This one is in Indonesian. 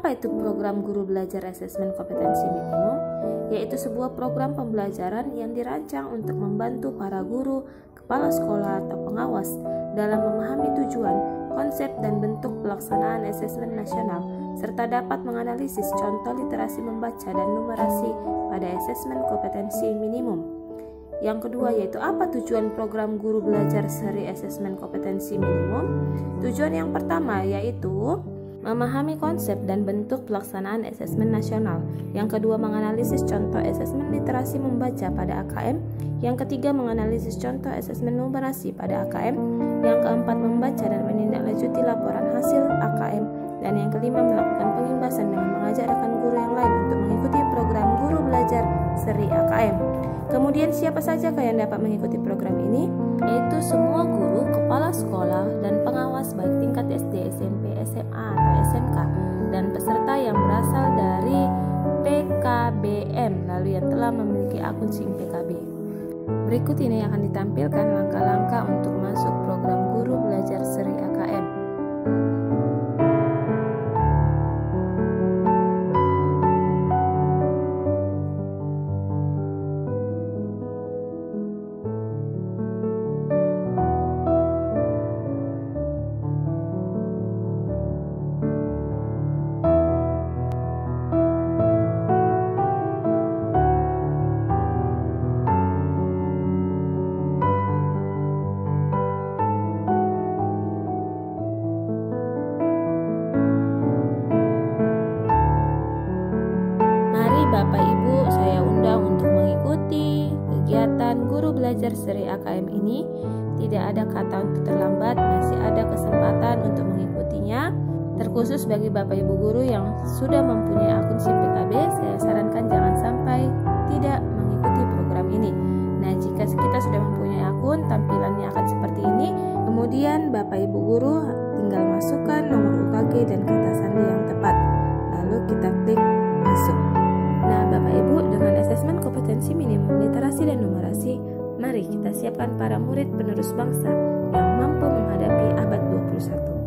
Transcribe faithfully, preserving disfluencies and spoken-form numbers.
Apa itu program guru belajar asesmen kompetensi minimum? Yaitu sebuah program pembelajaran yang dirancang untuk membantu para guru, kepala sekolah atau pengawas dalam memahami tujuan, konsep dan bentuk pelaksanaan asesmen nasional, serta dapat menganalisis contoh literasi membaca dan numerasi pada asesmen kompetensi minimum. Yang kedua yaitu apa tujuan program guru belajar seri asesmen kompetensi minimum? Tujuan yang pertama yaitu memahami konsep dan bentuk pelaksanaan asesmen nasional. Yang kedua, menganalisis contoh asesmen literasi membaca pada A K M. Yang ketiga, menganalisis contoh asesmen numerasi pada A K M. Yang keempat, membaca dan menindaklanjuti laporan hasil A K M. Dan yang kelima, melakukan pengimbasan dengan mengajak rekan guru yang lain untuk mengikuti program guru belajar seri A K M. Kemudian siapa saja yang dapat mengikuti program ini? Yaitu semua guru, kepala sekolah, dan pengawas baik tingkat S D, S M P, S M A, atau S M K, dan peserta yang berasal dari P K B M lalu yang telah memiliki akun SIM P K B. Berikut ini akan ditampilkan langkah-langkah untuk masuk program guru belajar seri A K M. Bapak Ibu, saya undang untuk mengikuti kegiatan guru belajar seri A K M ini. Tidak ada kata untuk terlambat, masih ada kesempatan untuk mengikutinya. Terkhusus bagi Bapak Ibu guru yang sudah mempunyai akun SIM P K B, saya sarankan jangan sampai tidak mengikuti program ini. Nah, jika kita sudah mempunyai akun, tampilannya akan seperti ini. Kemudian Bapak Ibu guru tinggal masukkan nomor U K G dan kata sandi yang tepat. Lalu kita klik masuk. Nah, Bapak Ibu, dengan asesmen kompetensi minimum literasi dan numerasi, mari kita siapkan para murid penerus bangsa yang mampu menghadapi abad dua puluh satu.